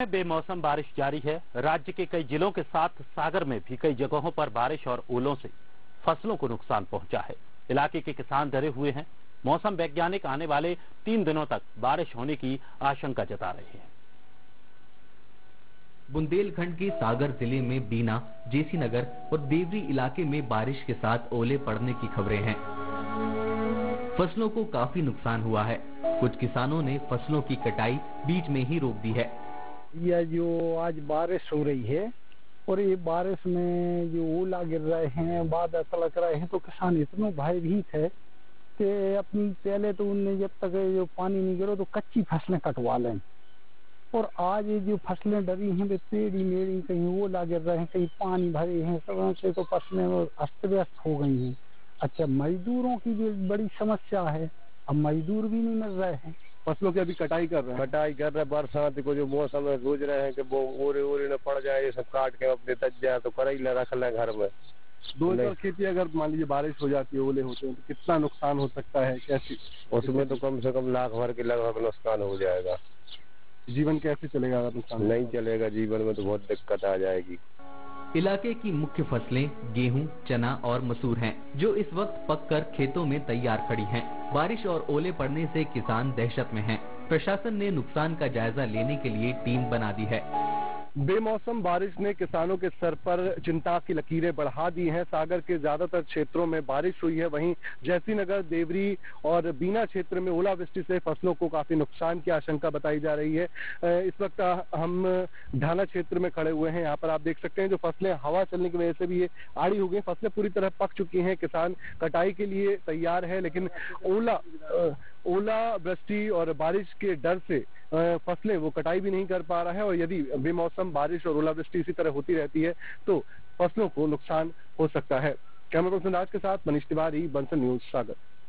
बेमौसम बारिश जारी है। राज्य के कई जिलों के साथ सागर में भी कई जगहों पर बारिश और ओलों से फसलों को नुकसान पहुंचा है। इलाके के किसान डरे हुए हैं। मौसम वैज्ञानिक आने वाले 3 दिनों तक बारिश होने की आशंका जता रहे हैं। बुंदेलखंड के सागर जिले में बीना, जेसी नगर और देवरी इलाके में बारिश के साथ ओले पड़ने की खबरें हैं। फसलों को काफी नुकसान हुआ है। कुछ किसानों ने फसलों की कटाई बीच में ही रोक दी है। यह जो आज बारिश हो रही है और ये बारिश में जो ओला गिर रहे हैं, बादल तलक रहे हैं, तो किसान इतना भयभीत है कि अपनी पहले तो उनने जब तक जो पानी नहीं गिरो तो कच्ची फसलें कटवा लें। और आज ये जो फसलें डरी हैं वे टेढ़ी मेढ़ी, कहीं ओला गिर रहे हैं, कहीं पानी भरे हैं, सब से तो फसलें अस्त व्यस्त हो गई हैं। अच्छा, मजदूरों की भी बड़ी समस्या है। अब मजदूर भी नहीं मिल रहे हैं। फसलों की अभी कटाई कर रहे हैं। बरसात को जो मौसम है सोच रहे हैं कि वो ओरे न पड़ जाए, ये सब काट के अपने तज जाए तो करेला रख लें घर में। 2 एकड़ खेती अगर मान लीजिए बारिश हो जाती है, ओले होते हैं, तो कितना नुकसान हो सकता है? कैसी उसमें तो कम से कम लाख भर के लगभग नुकसान हो जाएगा। जीवन कैसे चलेगा अगर नुकसान नहीं चलेगा, जीवन में तो बहुत दिक्कत आ जाएगी। इलाके की मुख्य फसलें गेहूं, चना और मसूर हैं, जो इस वक्त पककर खेतों में तैयार खड़ी हैं। बारिश और ओले पड़ने से किसान दहशत में हैं। प्रशासन ने नुकसान का जायजा लेने के लिए टीम बना दी है। बेमौसम बारिश ने किसानों के सर पर चिंता की लकीरें बढ़ा दी हैं। सागर के ज्यादातर क्षेत्रों में बारिश हुई है। वहीं जैसी नगर, देवरी और बीना क्षेत्र में ओलावृष्टि से फसलों को काफी नुकसान की आशंका बताई जा रही है। इस वक्त हम ढाना क्षेत्र में खड़े हुए हैं। यहाँ पर आप देख सकते हैं जो फसलें हवा चलने की वजह से भी ये आड़ी हो गई। फसलें पूरी तरह पक चुकी हैं। किसान कटाई के लिए तैयार है, लेकिन ओलावृष्टि और बारिश के डर से फसलें वो कटाई भी नहीं कर पा रहा है। और यदि बेमौसम बारिश और ओलावृष्टि इसी तरह होती रहती है तो फसलों को नुकसान हो सकता है। कैमरा पर्सन राज के साथ मनीष तिवारी, बंसल न्यूज, सागर।